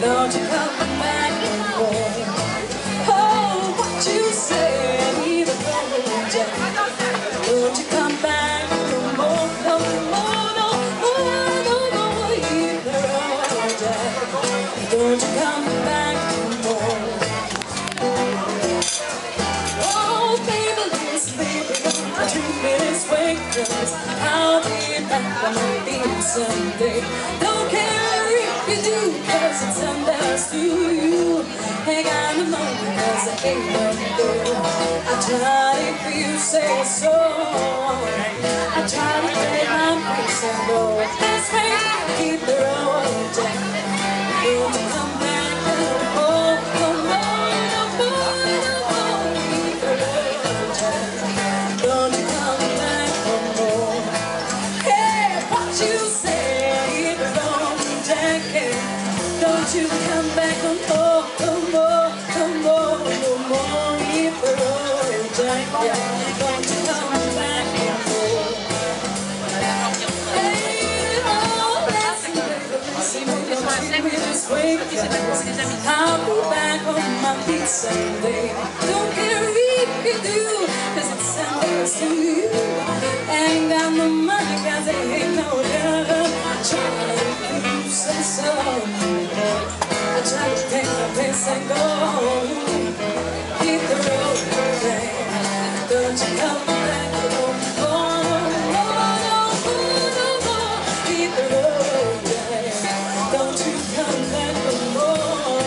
Don't you come back no more. Oh, what you say, leave it alone, Jack. Don't you come back no more, no more, no more, no more, leave it alone, Jack. Don't you come back no more. Oh, baby, listen, baby, don't treat me this way, 'cause I'll be back on my feet someday. Don't care if you do, 'cause it's unbalanced to you. Hang on a moment, 'cause I ain't no good. I tried if you say so. I tried to play my face and go. That's right, keep the road down. Don't you come back no more, no more, no more, no more. Keep the road down. Don't you come back no more. Hey, what you say, keep the road down. Don't you come back no more, no more, no more, no more. Keep the road down. Don't you come back no more. I'll be back on my feet someday. Don't care if you do, 'cause it's unbalanced to you. Ain't got no money, 'cause there ain't no love. I try to keep you say so. I try to take my place and go. Keep the road clear. Don't you come back no more, no more, no more. Keep the road clear. Don't you come back no more.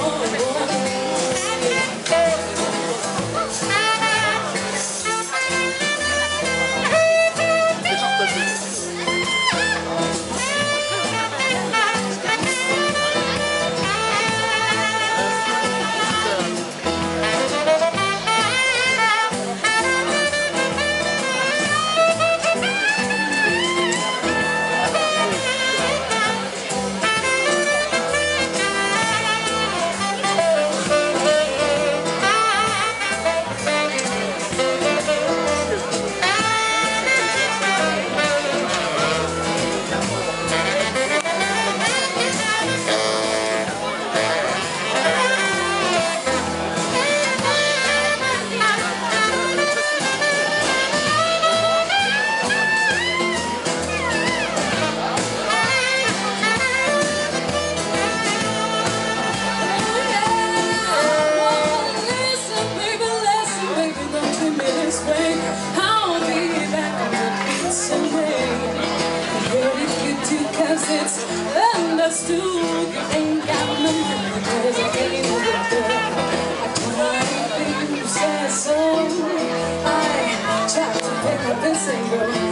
It's understood you ain't got no money, 'cause I ain't no good. I tried to say so. I tried to pick up and say, girl.